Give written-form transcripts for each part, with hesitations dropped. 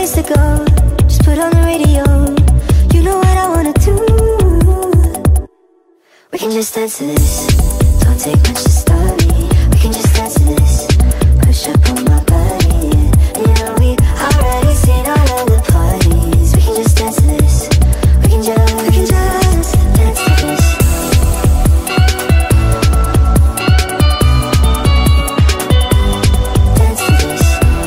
place to go. Just put on the radio. You know what I wanna do. We can just dance to this. Don't take much to start me. We can just dance to this. Push up on my body, yeah. You know we already seen all of the parties. We can just dance to this. We can just dance to this. Dance to this.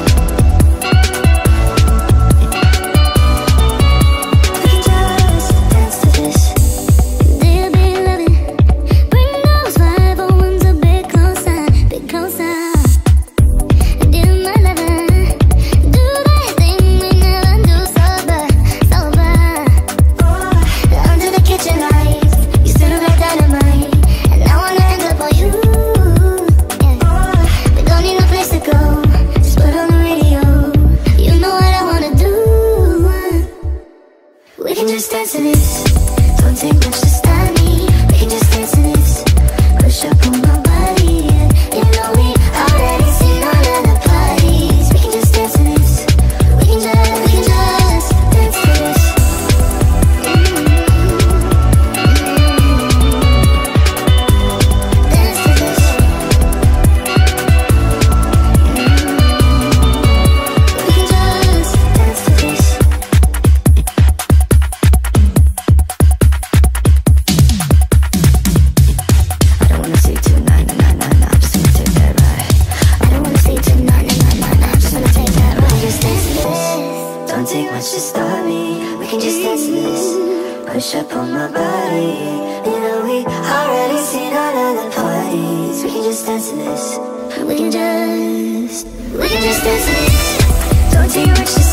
We can just dance to this. Dear beloved, bring those 501s a bit closer, bit closer. Dear my lover, do that thing we never do sober, sober. Under the kitchen lights, you stood up like dynamite, and I wanna end up on you. Yeah. We don't need no place to go, just put on the radio. You know what I wanna do. We can just dance to this. Don't take much to start me. We can just dance to this. Push up on my body, yeah. You know we already seen all of the parties. We can just dance to this. We can just dance to this. Dance to this. We can just dance to this. I don't wanna say tonight, nah, nah, nah, nah, just wanna take that ride. I don't wanna say tonight, nah, nah, nah, nah, just wanna take that ride. Just dance to this. Don't take much to start me. We can just dance to this. Push up on my body. You know we already seen all of the parties. We can just dance to this. We can just dance to this. Don't take much to